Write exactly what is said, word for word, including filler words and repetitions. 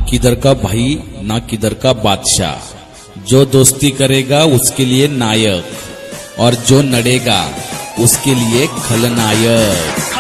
किधर का भाई ना किधर का बादशाह। जो दोस्ती करेगा उसके लिए नायक और जो नड़ेगा उसके लिए खलनायक।